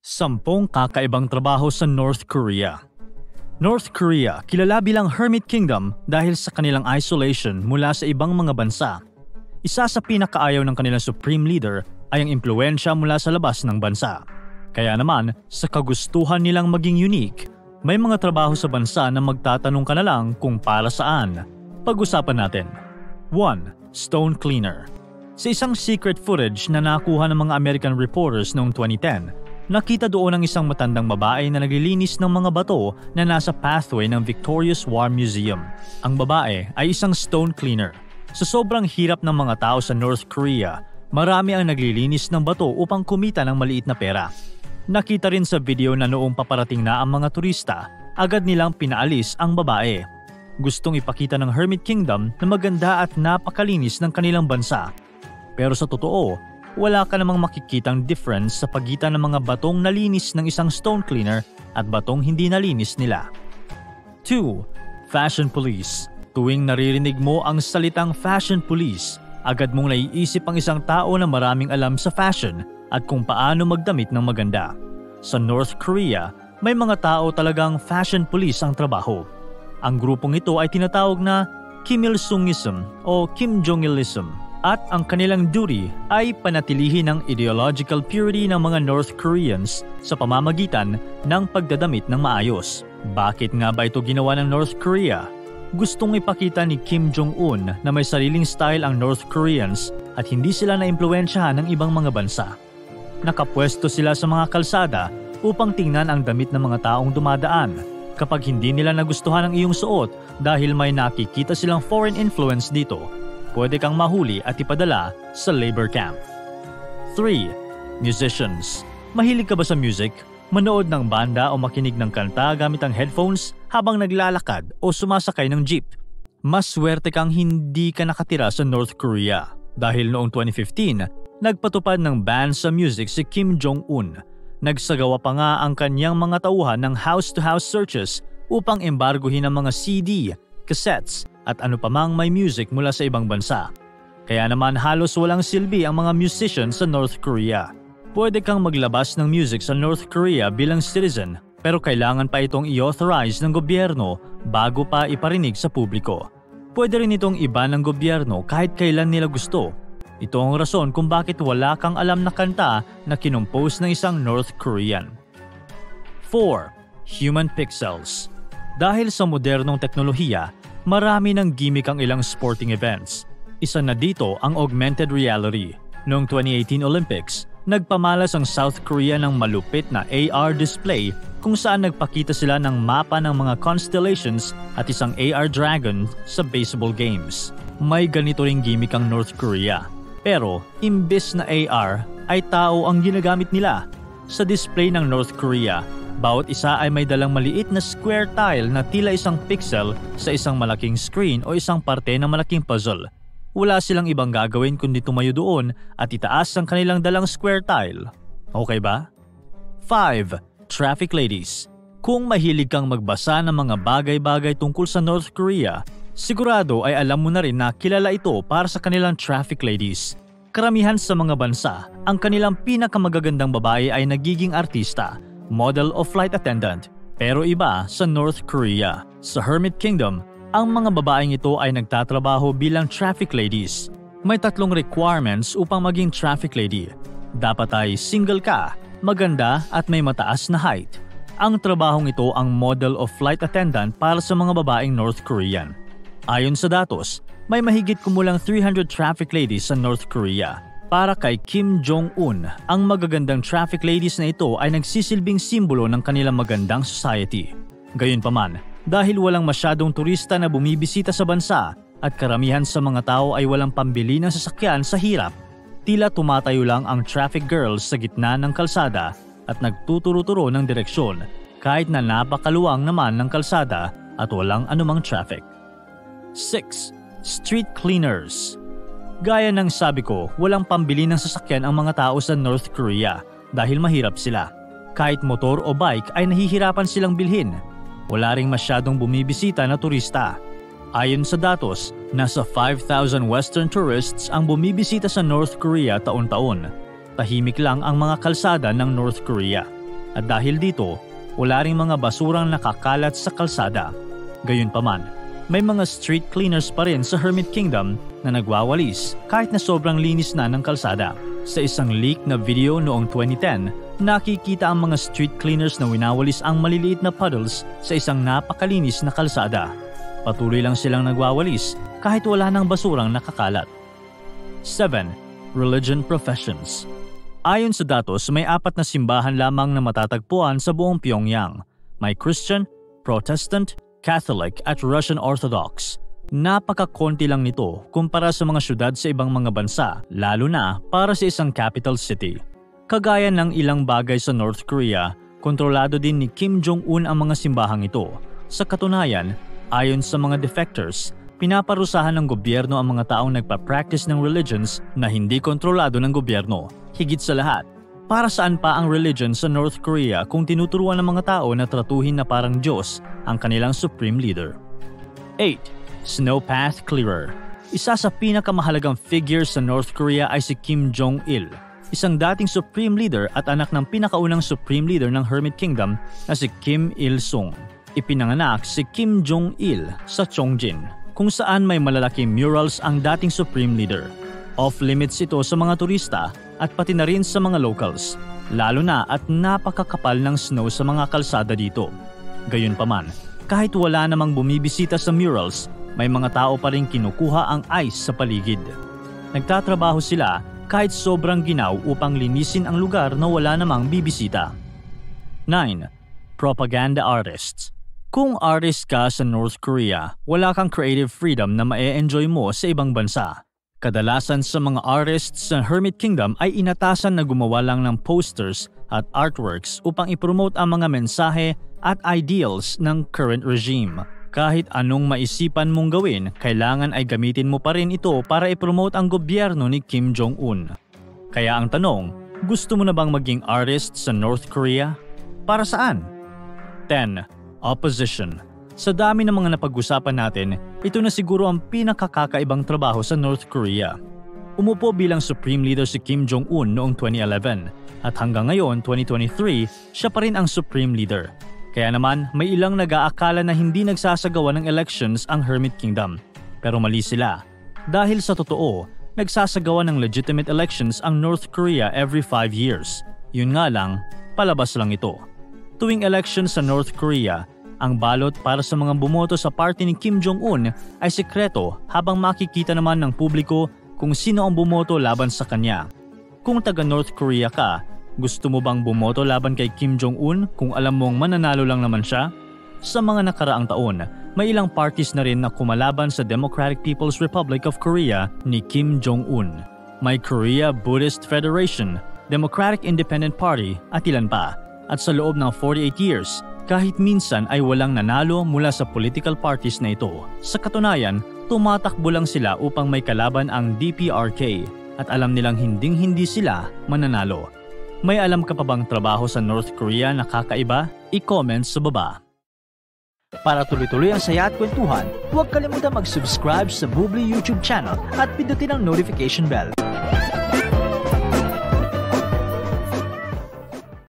10 kakaibang trabaho sa North Korea. North Korea kilala bilang Hermit Kingdom dahil sa kanilang isolation mula sa ibang mga bansa. Isa sa pinakaayaw ng kanilang supreme leader ay ang impluwensya mula sa labas ng bansa. Kaya naman, sa kagustuhan nilang maging unique, may mga trabaho sa bansa na magtatanong ka na lang kung para saan. Pag-usapan natin. 1. Stone Cleaner. Sa isang secret footage na nakuha ng mga American reporters noong 2010, nakita doon ang isang matandang babae na naglilinis ng mga bato na nasa pathway ng Victoria's War Museum. Ang babae ay isang stone cleaner. Sa sobrang hirap ng mga tao sa North Korea, marami ang naglilinis ng bato upang kumita ng maliit na pera. Nakita rin sa video na noong paparating na ang mga turista, agad nilang pinaalis ang babae. Gustong ipakita ng Hermit Kingdom na maganda at napakalinis ng kanilang bansa. Pero sa totoo, wala ka namang makikitang difference sa pagitan ng mga batong nalinis ng isang stone cleaner at batong hindi nalinis nila. 2. Fashion Police. Tuwing naririnig mo ang salitang Fashion Police, agad mong naiisip ang isang tao na maraming alam sa fashion at kung paano magdamit ng maganda. Sa North Korea, may mga tao talagang Fashion Police ang trabaho. Ang grupong ito ay tinatawag na Kim Il-sungism o Kim Jong-ilism. At ang kanilang duty ay panatilihin ang ideological purity ng mga North Koreans sa pamamagitan ng pagdadamit ng maayos. Bakit nga ba ito ginawa ng North Korea? Gustong ipakita ni Kim Jong-un na may sariling style ang North Koreans at hindi sila naimpluwensyahan ng ibang mga bansa. Nakapwesto sila sa mga kalsada upang tingnan ang damit ng mga taong dumadaan. Kapag hindi nila nagustuhan ang iyong suot dahil may nakikita silang foreign influence dito, pwede kang mahuli at ipadala sa labor camp. 3. Musicians. Mahilig ka ba sa music? Manood ng banda o makinig ng kanta gamit ang headphones habang naglalakad o sumasakay ng jeep? Mas swerte kang hindi ka nakatira sa North Korea dahil noong 2015, nagpatupad ng ban sa music si Kim Jong-un. Nagsagawa pa nga ang kanyang mga tauhan ng house-to-house searches upang embargohin ang mga CD, cassettes, at ano pa mang may music mula sa ibang bansa. Kaya naman halos walang silbi ang mga musicians sa North Korea. Pwede kang maglabas ng music sa North Korea bilang citizen, pero kailangan pa itong i-authorize ng gobyerno bago pa iparinig sa publiko. Pwede rin itong iba ng gobyerno kahit kailan nila gusto. Ito ang rason kung bakit wala kang alam na kanta na kinompose ng isang North Korean. 4. Human Pixels. Dahil sa modernong teknolohiya, marami ng gimmick ang ilang sporting events. Isa na dito ang augmented reality. Noong 2018 Olympics, nagpamalas ang South Korea ng malupit na AR display kung saan nagpakita sila ng mapa ng mga constellations at isang AR dragon sa baseball games. May ganito ring gimmick ang North Korea. Pero, imbes na AR, ay tao ang ginagamit nila. Sa display ng North Korea, bawat isa ay may dalang maliit na square tile na tila isang pixel sa isang malaking screen o isang parte ng malaking puzzle. Wala silang ibang gagawin kundi tumayo doon at itaas ang kanilang dalang square tile. Okay ba? 5. Traffic Ladies. Kung mahilig kang magbasa ng mga bagay-bagay tungkol sa North Korea, sigurado ay alam mo na rin na kilala ito para sa kanilang traffic ladies. Karamihan sa mga bansa, ang kanilang pinakamagagandang babae ay nagiging artista, model o flight attendant, pero iba sa North Korea. Sa Hermit Kingdom, ang mga babaeng ito ay nagtatrabaho bilang traffic ladies. May 3 requirements upang maging traffic lady. Dapat ay single ka, maganda at may mataas na height. Ang trabahong ito ang model o flight attendant para sa mga babaeng North Korean. Ayon sa datos, may mahigit kumulang 300 traffic ladies sa North Korea. Para kay Kim Jong-un, ang magagandang traffic ladies na ito ay nagsisilbing simbolo ng kanilang magandang society. Gayunpaman, dahil walang masyadong turista na bumibisita sa bansa at karamihan sa mga tao ay walang pambili ng sasakyan sa hirap, tila tumatayo lang ang traffic girls sa gitna ng kalsada at nagtuturo-turo ng direksyon kahit na napakaluwang naman ng kalsada at walang anumang traffic. 6. Street Cleaners. Gaya ng sabi ko, walang pambili ng sasakyan ang mga tao sa North Korea dahil mahirap sila. Kahit motor o bike ay nahihirapan silang bilhin. Wala ring masyadong bumibisita na turista. Ayon sa datos, nasa 5,000 Western tourists ang bumibisita sa North Korea taon-taon. Tahimik lang ang mga kalsada ng North Korea. At dahil dito, wala ring mga basurang nakakalat sa kalsada. Gayunpaman, may mga street cleaners pa rin sa Hermit Kingdom na nagwawalis kahit na sobrang linis na ng kalsada. Sa isang leak na video noong 2010, nakikita ang mga street cleaners na winawalis ang maliliit na puddles sa isang napakalinis na kalsada. Patuloy lang silang nagwawalis kahit wala ng basurang nakakalat. 7. Religion professions. Ayon sa datos, may 4 na simbahan lamang na matatagpuan sa buong Pyongyang. May Christian, Protestant, Catholic at Russian Orthodox. Napakakonti lang nito kumpara sa mga syudad sa ibang mga bansa, lalo na para sa isang capital city. Kagaya ng ilang bagay sa North Korea, kontrolado din ni Kim Jong-un ang mga simbahang ito. Sa katunayan, ayon sa mga defectors, pinaparusahan ng gobyerno ang mga taong nagpa-practice ng religions na hindi kontrolado ng gobyerno. Higit sa lahat, para saan pa ang religion sa North Korea kung tinuturuan ng mga tao na tratuhin na parang Diyos ang kanilang supreme leader? 8. Snowpath Clearer. Isa sa pinakamahalagang figure sa North Korea ay si Kim Jong-il, isang dating supreme leader at anak ng pinakaunang supreme leader ng Hermit Kingdom na si Kim Il-sung. Ipinanganak si Kim Jong-il sa Chongjin, kung saan may malalaking murals ang dating supreme leader. Off-limits ito sa mga turista at pati na rin sa mga locals, lalo na at napakakapal ng snow sa mga kalsada dito. Gayunpaman, kahit wala namang bumibisita sa murals, may mga tao pa rin kinukuha ang ice sa paligid. Nagtatrabaho sila kahit sobrang ginaw upang linisin ang lugar na wala namang bibisita. 9. Propaganda artists. Kung artist ka sa North Korea, wala kang creative freedom na ma-enjoy mo sa ibang bansa. Kadalasan sa mga artists sa Hermit Kingdom ay inatasan na gumawa lang ng posters at artworks upang ipromote ang mga mensahe at ideals ng current regime. Kahit anong maisipan mong gawin, kailangan ay gamitin mo pa rin ito para ipromote ang gobyerno ni Kim Jong-un. Kaya ang tanong, gusto mo na bang maging artist sa North Korea? Para saan? 10. Opposition. Sa dami ng mga napag-usapan natin, ito na siguro ang pinakakakaibang trabaho sa North Korea. Umupo bilang Supreme Leader si Kim Jong-un noong 2011 at hanggang ngayon, 2023, siya pa rin ang Supreme Leader. Kaya naman, may ilang nag-aakala na hindi nagsasagawa ng elections ang Hermit Kingdom. Pero mali sila. Dahil sa totoo, nagsasagawa ng legitimate elections ang North Korea every 5 years. Yun nga lang, palabas lang ito. Tuwing election sa North Korea, ang balot para sa mga bumoto sa party ni Kim Jong-un ay sekreto habang makikita naman ng publiko kung sino ang bumoto laban sa kanya. Kung taga North Korea ka, gusto mo bang bumoto laban kay Kim Jong-un kung alam mong mananalo lang naman siya? Sa mga nakaraang taon, may ilang parties na rin na kumalaban sa Democratic People's Republic of Korea ni Kim Jong-un. May Korea Buddhist Federation, Democratic Independent Party at ilan pa. At sa loob ng 48 years, kahit minsan ay walang nanalo mula sa political parties na ito. Sa katunayan, tumatakbo lang sila upang may kalaban ang DPRK at alam nilang hinding-hindi sila mananalo. May alam ka pa bang trabaho sa North Korea na kakaiba? I-comment sa baba. Para tuloy-tuloy ang saya at kwentuhan, huwag kalimutan mag-subscribe sa Bubbly YouTube channel at pindutin ang notification bell.